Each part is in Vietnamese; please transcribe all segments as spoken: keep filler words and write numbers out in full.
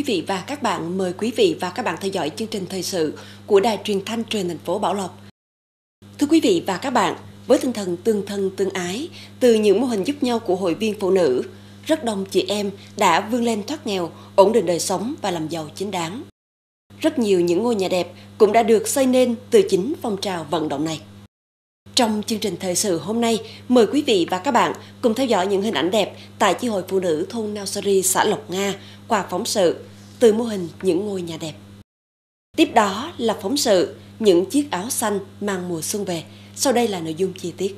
quý vị và các bạn, mời quý vị và các bạn theo dõi chương trình thời sự của Đài Truyền thanh Truyền thành phố Bảo Lộc. Thưa quý vị và các bạn, với tinh thần tương thân tương ái, từ những mô hình giúp nhau của hội viên phụ nữ, rất đông chị em đã vươn lên thoát nghèo, ổn định đời sống và làm giàu chính đáng. Rất nhiều những ngôi nhà đẹp cũng đã được xây nên từ chính phong trào vận động này. Trong chương trình thời sự hôm nay, mời quý vị và các bạn cùng theo dõi những hình ảnh đẹp tại chi hội phụ nữ thôn Nausari, xã Lộc Nga qua phóng sự từ mô hình những ngôi nhà đẹp. Tiếp đó là phóng sự những chiếc áo xanh mang mùa xuân về. Sau đây là nội dung chi tiết.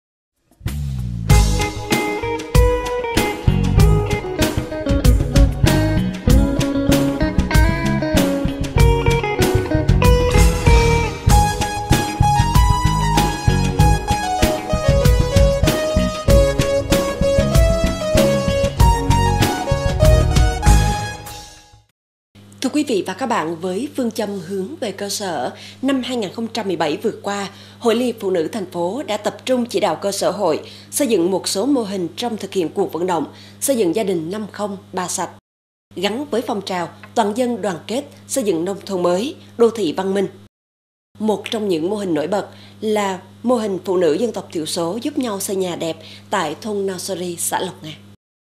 Thưa quý vị và các bạn, với phương châm hướng về cơ sở, năm hai nghìn không trăm mười bảy vừa qua, Hội Liên hiệp Phụ nữ thành phố đã tập trung chỉ đạo cơ sở hội xây dựng một số mô hình trong thực hiện cuộc vận động xây dựng gia đình năm không ba sạch, gắn với phong trào toàn dân đoàn kết xây dựng nông thôn mới, đô thị văn minh. Một trong những mô hình nổi bật là mô hình phụ nữ dân tộc thiểu số giúp nhau xây nhà đẹp tại thôn Nausari, xã Lộc Nga.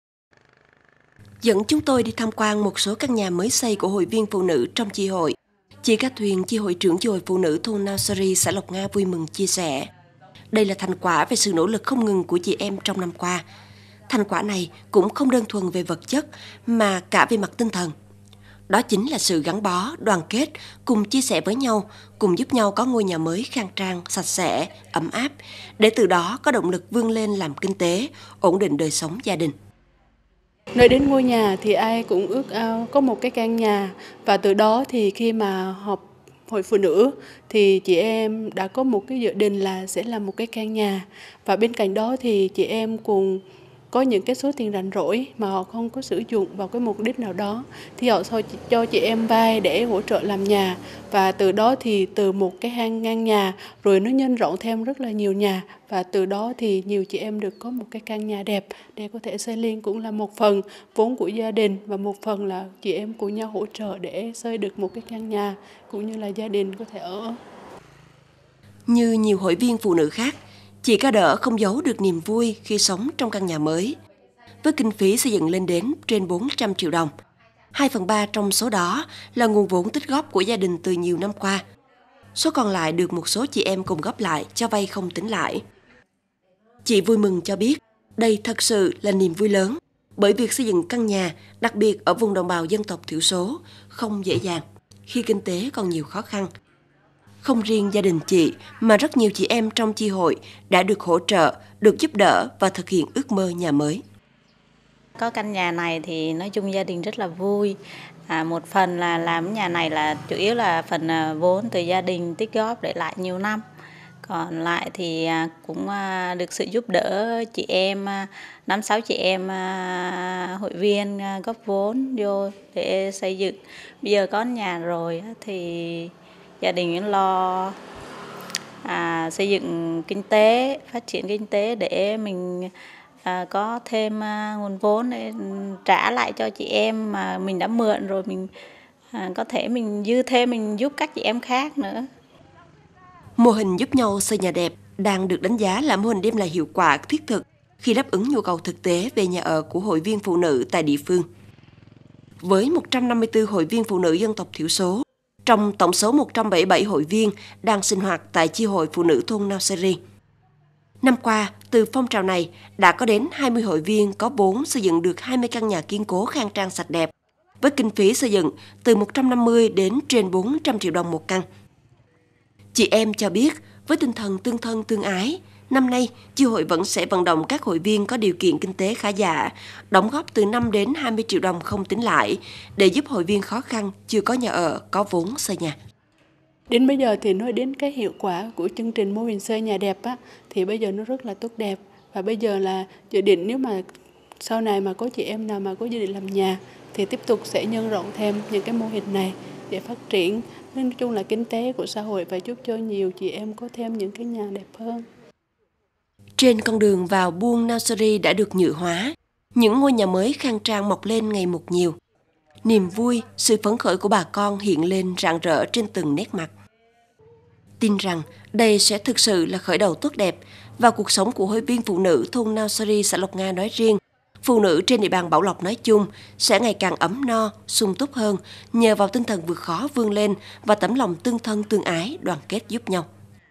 Dẫn chúng tôi đi tham quan một số căn nhà mới xây của hội viên phụ nữ trong chi hội. Chị Cát Thuyền, chi hội trưởng chi hội phụ nữ thôn Nausari, xã Lộc Nga vui mừng chia sẻ. Đây là thành quả về sự nỗ lực không ngừng của chị em trong năm qua. Thành quả này cũng không đơn thuần về vật chất mà cả về mặt tinh thần. Đó chính là sự gắn bó, đoàn kết, cùng chia sẻ với nhau, cùng giúp nhau có ngôi nhà mới khang trang, sạch sẽ, ấm áp, để từ đó có động lực vươn lên làm kinh tế, ổn định đời sống gia đình. Nói đến ngôi nhà thì ai cũng ước ao có một cái căn nhà, và từ đó thì khi mà họp hội phụ nữ thì chị em đã có một cái dự định là sẽ làm một cái căn nhà, và bên cạnh đó thì chị em cùng có những cái số tiền rảnh rỗi mà họ không có sử dụng vào cái mục đích nào đó thì họ cho chị em vay để hỗ trợ làm nhà, và từ đó thì từ một cái hang ngang nhà rồi nó nhân rộng thêm rất là nhiều nhà, và từ đó thì nhiều chị em được có một cái căn nhà đẹp để có thể xây lên, cũng là một phần vốn của gia đình và một phần là chị em cùng nhau hỗ trợ để xây được một cái căn nhà cũng như là gia đình có thể ở. Như nhiều hội viên phụ nữ khác, chị Ca Đỡ không giấu được niềm vui khi sống trong căn nhà mới. Với kinh phí xây dựng lên đến trên bốn trăm triệu đồng, hai phần ba trong số đó là nguồn vốn tích góp của gia đình từ nhiều năm qua. Số còn lại được một số chị em cùng góp lại cho vay không tính lãi. Chị vui mừng cho biết đây thật sự là niềm vui lớn, bởi việc xây dựng căn nhà, đặc biệt ở vùng đồng bào dân tộc thiểu số, không dễ dàng khi kinh tế còn nhiều khó khăn. Không riêng gia đình chị, mà rất nhiều chị em trong chi hội đã được hỗ trợ, được giúp đỡ và thực hiện ước mơ nhà mới. Có căn nhà này thì nói chung gia đình rất là vui. À, một phần là làm nhà này là chủ yếu là phần vốn từ gia đình tích góp để lại nhiều năm. Còn lại thì cũng được sự giúp đỡ chị em, năm sáu chị em hội viên góp vốn vô để xây dựng. Bây giờ có nhà rồi thì gia đình lo à, xây dựng kinh tế, phát triển kinh tế để mình à, có thêm à, nguồn vốn để trả lại cho chị em mà mình đã mượn rồi, mình à, có thể mình dư thêm mình giúp các chị em khác nữa. Mô hình giúp nhau xây nhà đẹp đang được đánh giá là mô hình đem lại hiệu quả thiết thực khi đáp ứng nhu cầu thực tế về nhà ở của hội viên phụ nữ tại địa phương. Với một trăm năm mươi tư hội viên phụ nữ dân tộc thiểu số, trong tổng số một trăm bảy mươi bảy hội viên đang sinh hoạt tại chi hội phụ nữ thôn Nausari. Năm qua, từ phong trào này đã có đến hai mươi hội viên có vốn xây dựng được hai mươi căn nhà kiên cố khang trang sạch đẹp, với kinh phí xây dựng từ một trăm năm mươi đến trên bốn trăm triệu đồng một căn. Chị em cho biết, với tinh thần tương thân tương ái, năm nay chi hội vẫn sẽ vận động các hội viên có điều kiện kinh tế khá giả, đóng góp từ năm đến hai mươi triệu đồng không tính lãi để giúp hội viên khó khăn chưa có nhà ở có vốn xây nhà. Đến bây giờ thì nói đến cái hiệu quả của chương trình mô hình xây nhà đẹp á, thì bây giờ nó rất là tốt đẹp, và bây giờ là dự định nếu mà sau này mà có chị em nào mà có dự định làm nhà thì tiếp tục sẽ nhân rộng thêm những cái mô hình này để phát triển, nói chung là kinh tế của xã hội và giúp cho nhiều chị em có thêm những cái nhà đẹp hơn. Trên con đường vào buôn Nausari đã được nhựa hóa, những ngôi nhà mới khang trang mọc lên ngày một nhiều. niềm vui, sự phấn khởi của bà con hiện lên rạng rỡ trên từng nét mặt. Tin rằng đây sẽ thực sự là khởi đầu tốt đẹp và cuộc sống của hội viên phụ nữ thôn Nao Sari, xã Lộc Nga nói riêng, phụ nữ trên địa bàn Bảo Lộc nói chung sẽ ngày càng ấm no, sung túc hơn nhờ vào tinh thần vượt khó vươn lên và tấm lòng tương thân tương ái, đoàn kết giúp nhau.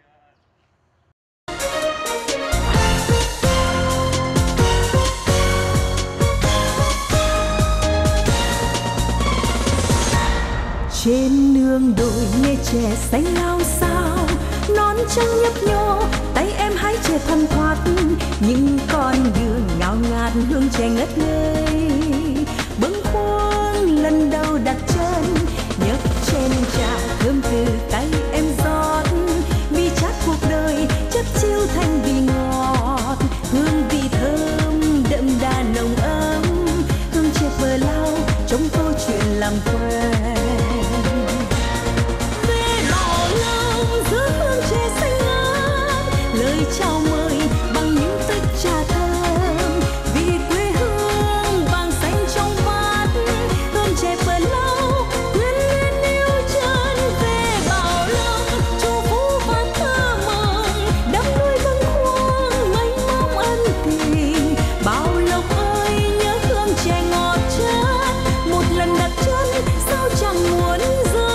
Trên nương đồi nghe trẻ xanh lao xao, nón trắng nhấp nhô, tay em hái chè thoăn thoắt, những con đường ngào ngạt hương chè ngất ngây. Bâng khuâng lần đầu đặt chân, nhấc chén trà thơm từ tay em rót, vị chát cuộc đời chất chiêu thành vị ngọt, hương vị thơm đậm đà nồng ấm, hương chè bờ lao trong câu chuyện làm quen. Chào mời bằng những tách trà thơm, vì quê hương vàng xanh trong vắt, hương chè bờ lao quyến luyến yêu chân. Về Bảo Lộc chu phú và thơ mộng, đắm đuôi bâng khuâng mênh mông ân tình. Bảo Lộc ơi nhớ hương chè ngọt chất, một lần đặt chân sao chẳng muốn rời.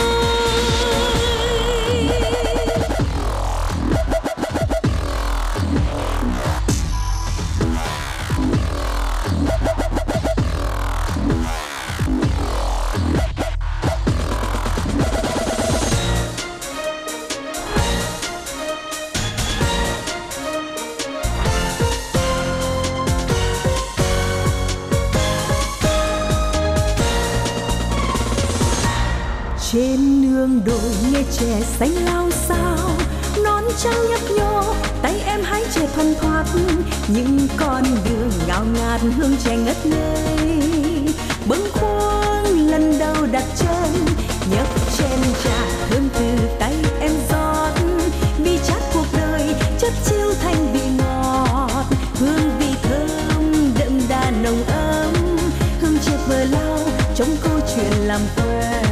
Trên nương đồi nghe trẻ xanh lao xao, nón trắng nhấp nhô, tay em hái chè thoăn thoắt, những con đường ngào ngạt hương chè ngất ngây. Bâng khuâng lần đầu đặt chân, nhấc chén trà thơm từ tay em rót, vị chát cuộc đời chất chiêu thành vị ngọt, hương vị thơm đậm đà nồng ấm, hương chè bờ lao trong câu chuyện làm quen.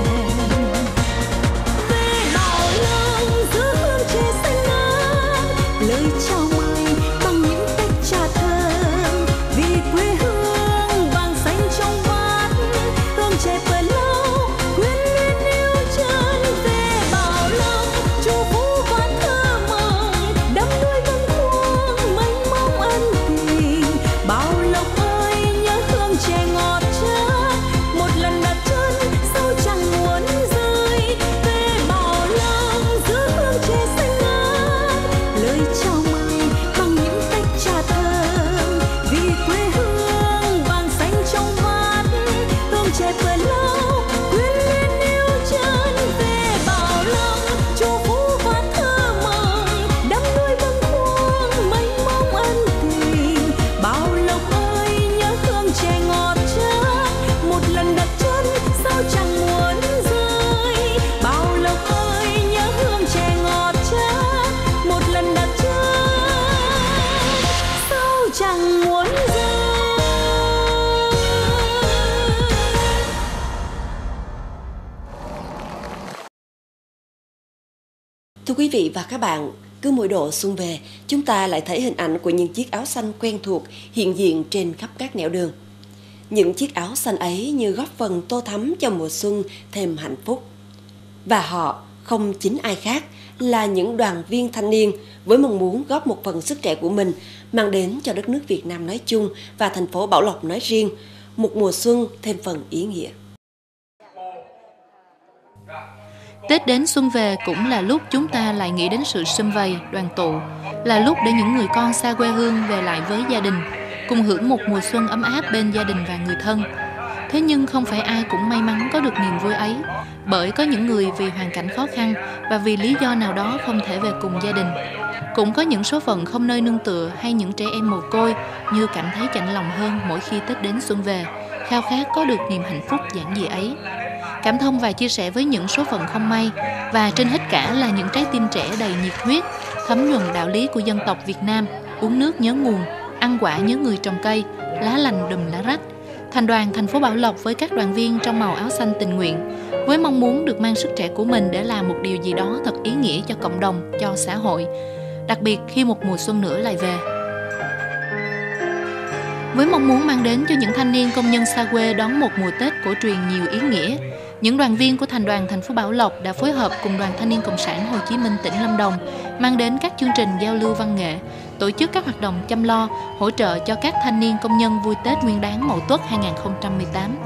Lời chào mời bằng những tách trà thơm, vì quê hương vàng xanh trong vắt, hương chè bờ lao quyến luyến yêu chân. Về Bảo Lộc chu phú và thơ mộng, đắm đuôi bâng khuâng mênh mông ân tình. Bảo Lộc ơi nhớ hương chè ngọt chất, một lần đặt chân sao chẳng muốn rời. Về Bảo Lộc giữa hương chè xanh lời chào mời bằng những tách trà thơm, vì quê hương vàng xanh trong vắt, hương chè bờ lao quyến luyến yêu chân. Về Bảo Lộc chu phú và thơ mộng, đắm đuôi bâng khuâng mênh mông ân tình. Bảo Lộc ơi nhớ hương chè ngọt chất, một lần đặt chân sao chẳng muốn rời. Bảo Lộc ơi nhớ hương chè ngọt chất, một lần đặt chân sao chẳng muốn rời. Thưa quý vị và các bạn, cứ mỗi độ xuân về, chúng ta lại thấy hình ảnh của những chiếc áo xanh quen thuộc hiện diện trên khắp các nẻo đường. Những chiếc áo xanh ấy như góp phần tô thắm cho mùa xuân thêm hạnh phúc. Và họ không chính ai khác là những đoàn viên thanh niên với mong muốn góp một phần sức trẻ của mình mang đến cho đất nước Việt Nam nói chung và thành phố Bảo Lộc nói riêng một mùa xuân thêm phần ý nghĩa. Tết đến xuân về cũng là lúc chúng ta lại nghĩ đến sự sum vầy, đoàn tụ, là lúc để những người con xa quê hương về lại với gia đình, cùng hưởng một mùa xuân ấm áp bên gia đình và người thân. Thế nhưng không phải ai cũng may mắn có được niềm vui ấy, bởi có những người vì hoàn cảnh khó khăn và vì lý do nào đó không thể về cùng gia đình. Cũng có những số phận không nơi nương tựa hay những trẻ em mồ côi như cảm thấy chạnh lòng hơn mỗi khi Tết đến xuân về, khao khát có được niềm hạnh phúc giản dị ấy. Cảm thông và chia sẻ với những số phận không may, và trên hết cả là những trái tim trẻ đầy nhiệt huyết, thấm nhuần đạo lý của dân tộc Việt Nam, uống nước nhớ nguồn, ăn quả nhớ người trồng cây, lá lành đùm lá rách. Thành đoàn thành phố Bảo Lộc với các đoàn viên trong màu áo xanh tình nguyện, với mong muốn được mang sức trẻ của mình để làm một điều gì đó thật ý nghĩa cho cộng đồng, cho xã hội, đặc biệt khi một mùa xuân nữa lại về. Với mong muốn mang đến cho những thanh niên công nhân xa quê đón một mùa Tết cổ truyền nhiều ý nghĩa, những đoàn viên của Thành đoàn thành phố Bảo Lộc đã phối hợp cùng Đoàn Thanh niên Cộng sản Hồ Chí Minh tỉnh Lâm Đồng mang đến các chương trình giao lưu văn nghệ, tổ chức các hoạt động chăm lo, hỗ trợ cho các thanh niên công nhân vui Tết Nguyên đán Mậu Tuất hai nghìn không trăm mười tám.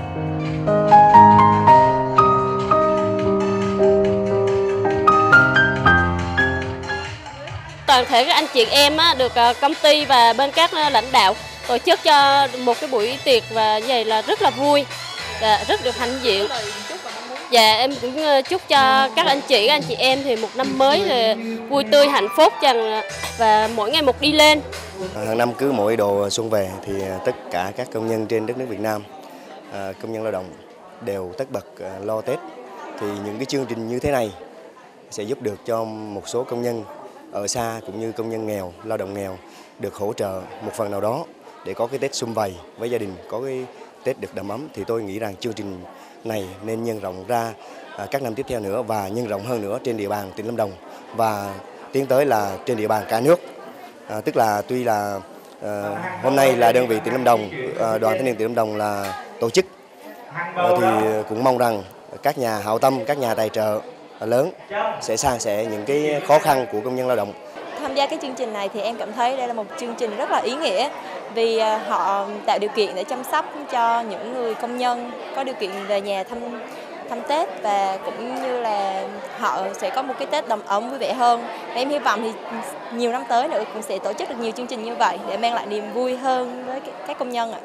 Toàn thể các anh chị em được công ty và bên các lãnh đạo tổ chức cho một cái buổi tiệc và như vậy là rất là vui, rất được hãnh diện. Dạ em cũng chúc cho các anh chị, các anh chị em thì một năm mới thì vui tươi hạnh phúc và mỗi ngày một đi lên. Hàng năm cứ mỗi độ xuân về thì tất cả các công nhân trên đất nước Việt Nam, công nhân lao động đều tất bật lo Tết. Thì những cái chương trình như thế này sẽ giúp được cho một số công nhân ở xa cũng như công nhân nghèo, lao động nghèo được hỗ trợ một phần nào đó để có cái Tết sum vầy với gia đình, có cái Tết được đầm ấm. Thì tôi nghĩ rằng chương trình này nên nhân rộng ra các năm tiếp theo nữa và nhân rộng hơn nữa trên địa bàn tỉnh Lâm Đồng và tiến tới là trên địa bàn cả nước. À, tức là tuy là à, hôm nay là đơn vị tỉnh Lâm Đồng, à, Đoàn Thanh niên tỉnh Lâm Đồng là tổ chức, à, thì cũng mong rằng các nhà hảo tâm, các nhà tài trợ lớn sẽ san sẻ những cái khó khăn của công nhân lao động. Tham gia cái chương trình này thì em cảm thấy đây là một chương trình rất là ý nghĩa vì họ tạo điều kiện để chăm sóc cho những người công nhân có điều kiện về nhà thăm thăm Tết và cũng như là họ sẽ có một cái Tết đầm ấm vui vẻ hơn. Và em hy vọng thì nhiều năm tới nữa cũng sẽ tổ chức được nhiều chương trình như vậy để mang lại niềm vui hơn với các công nhân ạ.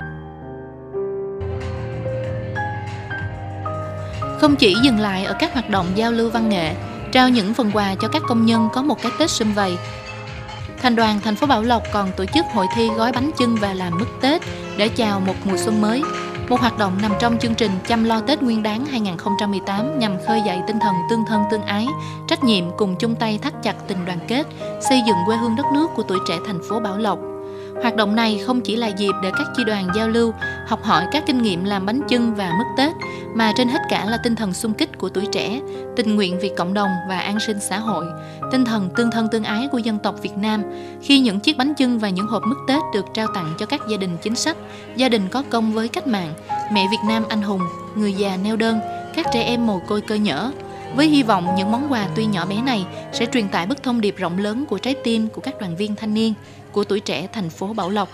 Không chỉ dừng lại ở các hoạt động giao lưu văn nghệ, trao những phần quà cho các công nhân có một cái Tết sum vầy, Thành đoàn thành phố Bảo Lộc còn tổ chức hội thi gói bánh chưng và làm mứt Tết để chào một mùa xuân mới. Một hoạt động nằm trong chương trình chăm lo Tết Nguyên đán hai nghìn không trăm mười tám nhằm khơi dậy tinh thần tương thân tương ái, trách nhiệm cùng chung tay thắt chặt tình đoàn kết, xây dựng quê hương đất nước của tuổi trẻ thành phố Bảo Lộc. Hoạt động này không chỉ là dịp để các chi đoàn giao lưu, học hỏi các kinh nghiệm làm bánh chưng và mứt Tết, mà trên hết cả là tinh thần xung kích của tuổi trẻ, tình nguyện vì cộng đồng và an sinh xã hội, tinh thần tương thân tương ái của dân tộc Việt Nam. Khi những chiếc bánh chưng và những hộp mứt Tết được trao tặng cho các gia đình chính sách, gia đình có công với cách mạng, mẹ Việt Nam anh hùng, người già neo đơn, các trẻ em mồ côi cơ nhỡ, với hy vọng những món quà tuy nhỏ bé này sẽ truyền tải bức thông điệp rộng lớn của trái tim của các đoàn viên thanh niên, của tuổi trẻ thành phố Bảo Lộc.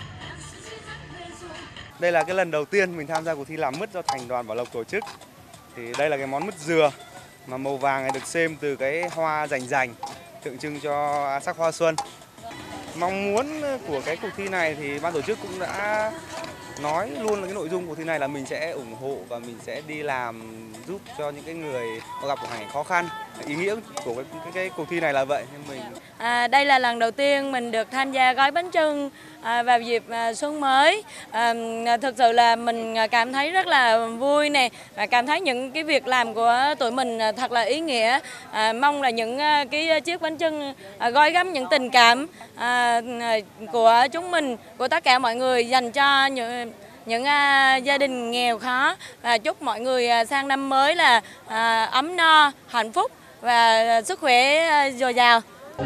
Đây là cái lần đầu tiên mình tham gia cuộc thi làm mứt do Thành đoàn Bảo Lộc tổ chức. Thì đây là cái món mứt dừa mà màu vàng này được xêm từ cái hoa rành rành, tượng trưng cho sắc hoa xuân. Mong muốn của cái cuộc thi này thì ban tổ chức cũng đã nói luôn là cái nội dung cuộc thi này là mình sẽ ủng hộ và mình sẽ đi làm giúp cho những cái người gặp hoàn cảnh khó khăn. Ý nghĩa của cái, cái, cái cuộc thi này là vậy. Nên mình à, đây là lần đầu tiên mình được tham gia gói bánh chưng à, vào dịp à, xuân mới. À, thực sự là mình cảm thấy rất là vui nè, và cảm thấy những cái việc làm của tụi mình thật là ý nghĩa. À, mong là những cái chiếc bánh chưng à, gói gắm những tình cảm à, của chúng mình, của tất cả mọi người dành cho những những uh, gia đình nghèo khó, và chúc mọi người uh, sang năm mới là uh, ấm no, hạnh phúc và uh, sức khỏe uh, dồi dào.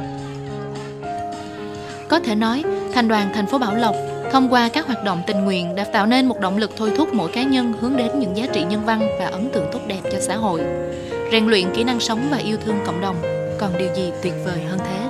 Có thể nói, Thành đoàn thành phố Bảo Lộc thông qua các hoạt động tình nguyện đã tạo nên một động lực thôi thúc mỗi cá nhân hướng đến những giá trị nhân văn và ấn tượng tốt đẹp cho xã hội, rèn luyện kỹ năng sống và yêu thương cộng đồng. Còn điều gì tuyệt vời hơn thế?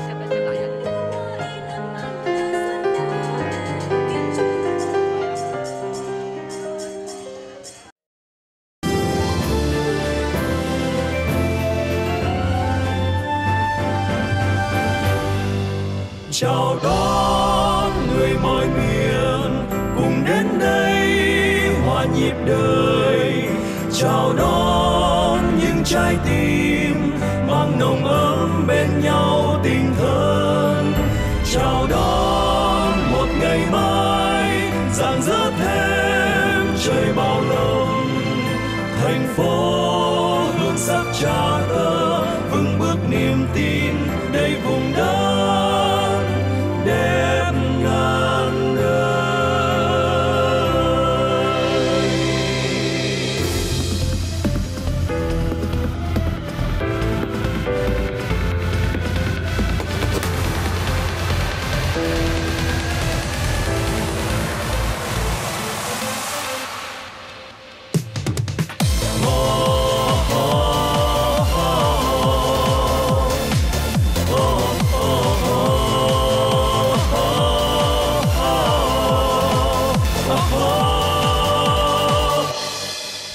Chào đón người mọi miền cùng đến đây hòa nhịp đời. Chào đón những trái tim mang nồng ấm bên nhau tình thân. Chào đón một ngày mai rạng rỡ thêm trời Bảo Lộc. Thành phố hương sắc Cha Tơ vững bước niềm tin đầy vùng đất đẹp ngàn đời.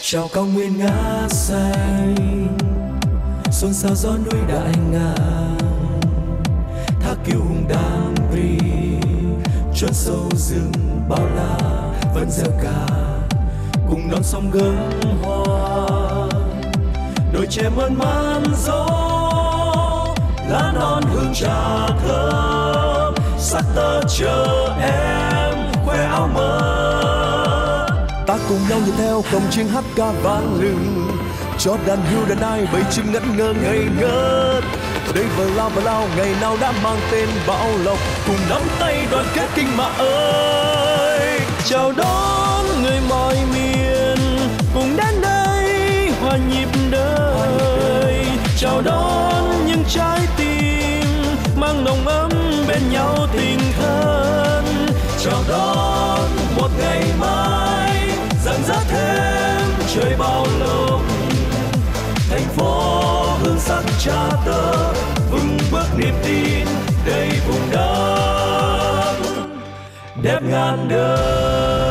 Chào cao nguyên ngã xanh, xôn xao gió núi đại ngàn, thác kiều hùng đam ri, chốn sâu rừng bao la vẫn gieo ca, cùng non sông gấm hoa, đồi chè mơn man gió, lá non hương trà thơm, sắc tơ chờ em khoe áo mơ. Ta cùng nhau nhìn theo cổng chiêng hát ca vang lừng, cho đàn hưu đàn ai bầy chim ngẩn ngơ ngây ngất. Đây bờ lao bờ lao ngày nào đã mang tên Bảo Lộc, cùng nắm tay đoàn kết kinh mã ơi. Chào đón người mọi miền cùng đến đây hòa nhịp đời. Chào đón những trái tim mang nồng ấm bên nhau tình thân. Chào đón một ngày mai rạng rỡ thêm trời bao lộc. Thành phố hương sắc Cha Tơ vững bước niềm tin đầy vùng đất đẹp ngàn đời.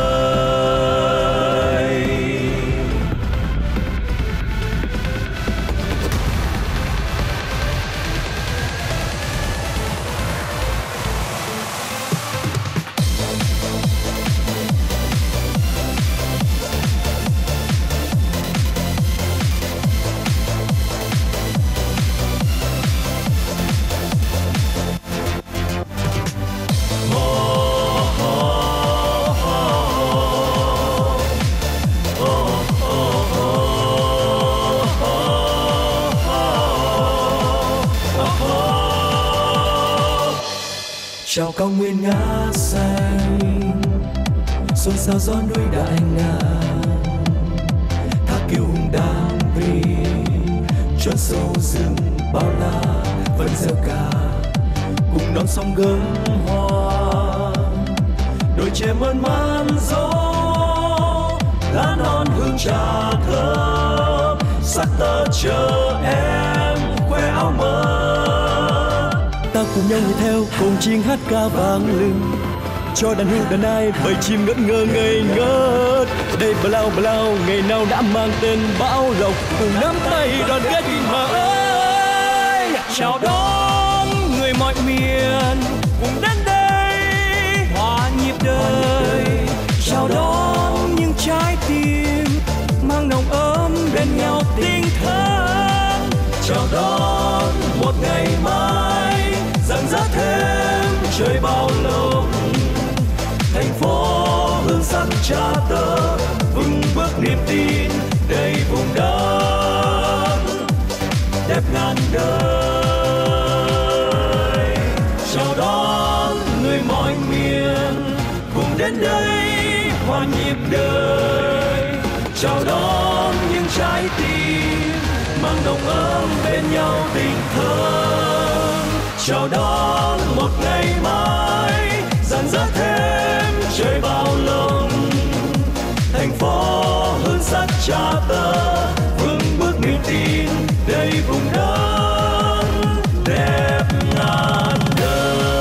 Chào cao nguyên ngã xanh, xôn xao gió núi đại ngàn, thác kiều hùng đam ri, chốn sâu rừng bao la vẫn gieo ca, cùng non sông gấm hoa, đồi chè mơn man gió, lá non hương trà thơm, sắc tơ chờ em khoe áo mơ. Ta cùng nhau nhìn theo cùng chiêng hát ca vang lừng, cho đàn hưu đàn ai bầy chim ngẩn ngơ ngây ngất. Đây bờ lao bờ lao ngày nào đã mang tên Bảo Lộc, cùng nắm tay đoàn kết kinh mã ơi. Chào đón người mọi miền cùng đến đây hòa nhịp đời. Chào đón những trái tim mang nồng ấm bên nhau tình thân. Chào đón một ngày mai rạng rỡ thêm trời bao lộc. Thành phố hương sắc Cha Tơ vững bước niềm tin đầy vùng đất đẹp ngàn đời. Chào đón người mọi miền cùng đến đây hòa nhịp đời. Chào đón những trái tim mang nồng ấm bên nhau tình thân. Chào đón một ngày mai rạng rỡ thêm trời bao lộc. Thành phố hương sắc Cha Tơ vững bước niềm tin đầy vùng đất đẹp ngàn đời.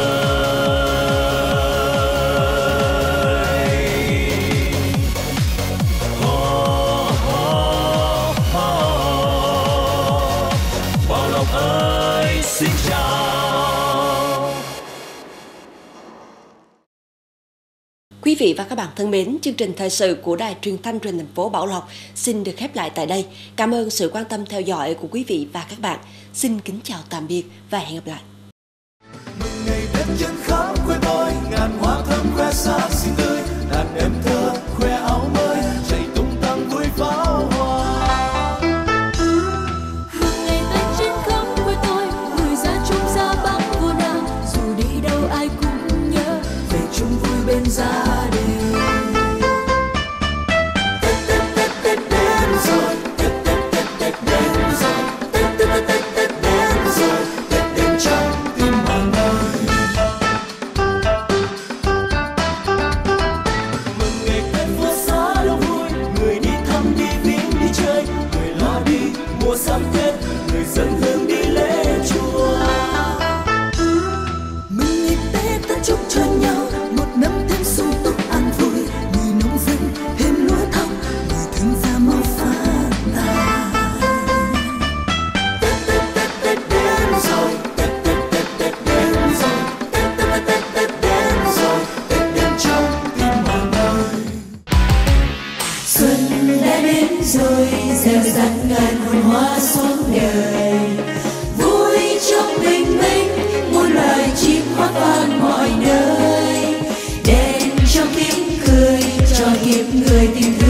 Oh, oh, oh. Bảo Lộc ơi xin chào. Quý vị và các bạn thân mến, chương trình thời sự của Đài Truyền thanh Truyền thành phố Bảo Lộc xin được khép lại tại đây. Cảm ơn sự quan tâm theo dõi của quý vị và các bạn. Xin kính chào tạm biệt và hẹn gặp lại. Mừng ngày Tết trên khắp quê tôi, ngàn hoa thơm khoe sắc xinh tươi, đàn em thơ khoe áo mới, chạy tung tăng vui pháo hoa. Mừng ngày Tết trên khắp quê tôi, người ra chung ra bắc vô nam, dù đi đâu ai cũng nhớ về chung vui bên gia đình. Tết Tết Tết Tết đến rồi, Tết Tết Tết Tết đến rồi, Tết Tết Tết Tết Tết đến rồi, Tết đến trong tim mọi người. dẻo dắt ngàn hồn hoa sống đời. Vui trong bình minh, muôn loài chim hót vang mọi nơi. Đèn trong tiếng cười cho kiếp người tìm